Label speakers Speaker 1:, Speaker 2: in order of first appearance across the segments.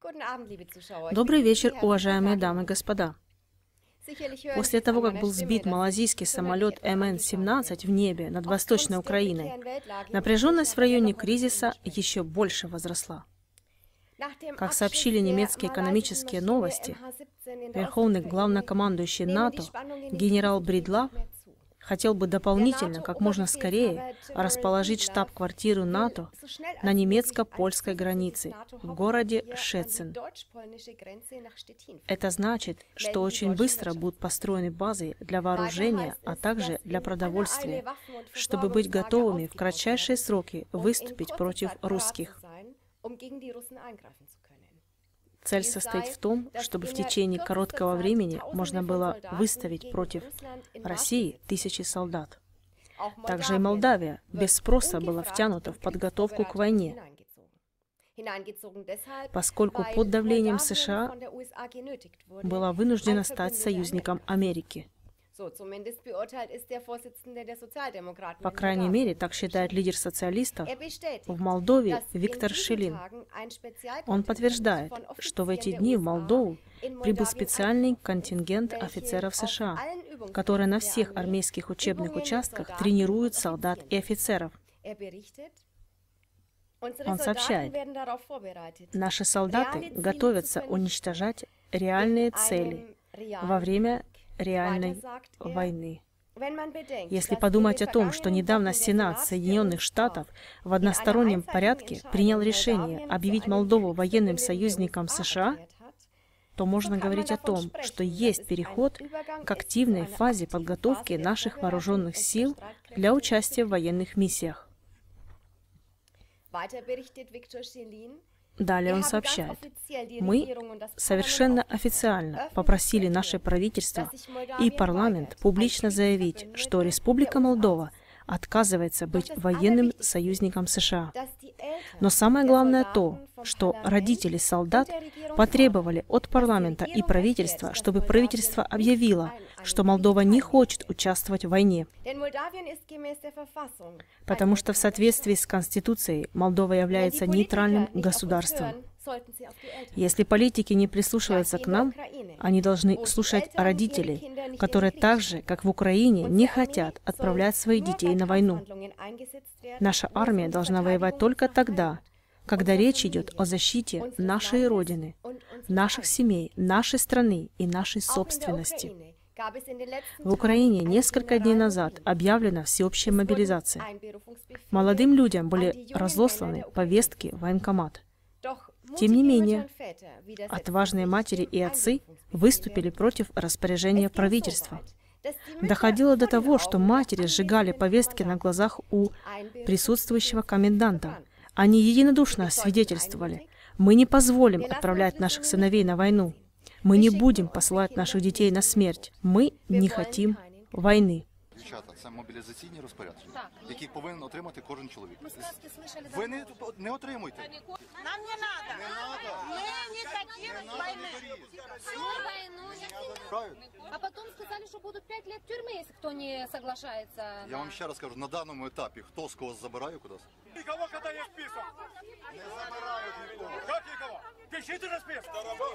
Speaker 1: Добрый вечер, уважаемые дамы и господа. После того, как был сбит малазийский самолет МН-17 в небе над Восточной Украиной, напряженность в районе кризиса еще больше возросла. Как сообщили немецкие экономические новости, верховный главнокомандующий НАТО генерал Бридлав хотел бы дополнительно, как можно скорее, расположить штаб-квартиру НАТО на немецко-польской границе в городе Шчецин. Это значит, что очень быстро будут построены базы для вооружения, а также для продовольствия, чтобы быть готовыми в кратчайшие сроки выступить против русских. Цель состоит в том, чтобы в течение короткого времени можно было выставить против России тысячи солдат. Также и Молдавия без спроса была втянута в подготовку к войне, поскольку под давлением США была вынуждена стать союзником Америки. По крайней мере, так считает лидер социалистов в Молдове Виктор Шилин. Он подтверждает, что в эти дни в Молдову прибыл специальный контингент офицеров США, которые на всех армейских учебных участках тренируют солдат и офицеров. Он сообщает, наши солдаты готовятся уничтожать реальные цели во время реальной войны. Если подумать о том, что недавно Сенат Соединенных Штатов в одностороннем порядке принял решение объявить Молдову военным союзником США, то можно говорить о том, что есть переход к активной фазе подготовки наших вооруженных сил для участия в военных миссиях. Далее он сообщает, мы совершенно официально попросили наше правительство и парламент публично заявить, что Республика Молдова отказывается быть военным союзником США. Но самое главное то, что родители солдат потребовали от парламента и правительства, чтобы правительство объявило, что Молдова не хочет участвовать в войне. Потому что в соответствии с Конституцией Молдова является нейтральным государством. Если политики не прислушиваются к нам, они должны слушать родителей, которые так же, как в Украине, не хотят отправлять своих детей на войну. Наша армия должна воевать только тогда, когда речь идет о защите нашей Родины, наших семей, нашей страны и нашей собственности. В Украине несколько дней назад объявлена всеобщая мобилизация. Молодым людям были разосланы повестки в военкомат. Тем не менее, отважные матери и отцы выступили против распоряжения правительства. Доходило до того, что матери сжигали повестки на глазах у присутствующего коменданта. Они единодушно свидетельствовали: мы не позволим отправлять наших сыновей на войну. Мы не будем посылать наших детей на смерть. Мы не хотим войны.
Speaker 2: Дівчата, це мобілізаційні розпорядження, які повинен отримати кожен чоловік. Ви не отримуйте.
Speaker 3: Нам не надо.
Speaker 2: Не надо.
Speaker 3: Мы не хотим войны.
Speaker 4: Всю войну не хотим. А потом сказали, что будут 5 лет тюрьмы, если кто не соглашается.
Speaker 2: Я вам ще раз кажу, на даному етапі, хто з кого забирає кудись?
Speaker 5: Никого, когда есть список.
Speaker 2: Не забирають нікого.
Speaker 5: Как никого? Пишите на список.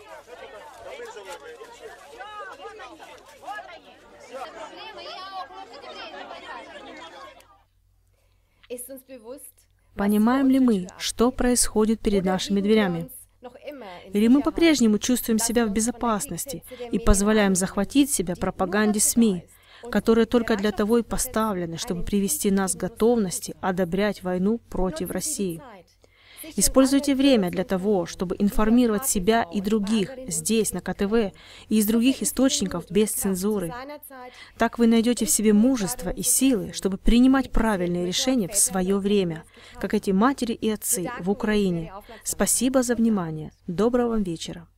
Speaker 1: Понимаем ли мы, что происходит перед нашими дверями? Или мы по-прежнему чувствуем себя в безопасности и позволяем захватить себя пропаганде СМИ, которые только для того и поставлены, чтобы привести нас к готовности одобрять войну против России? Используйте время для того, чтобы информировать себя и других здесь, на КТВ, и из других источников без цензуры. Так вы найдете в себе мужество и силы, чтобы принимать правильные решения в свое время, как эти матери и отцы в Украине. Спасибо за внимание. Доброго вам вечера.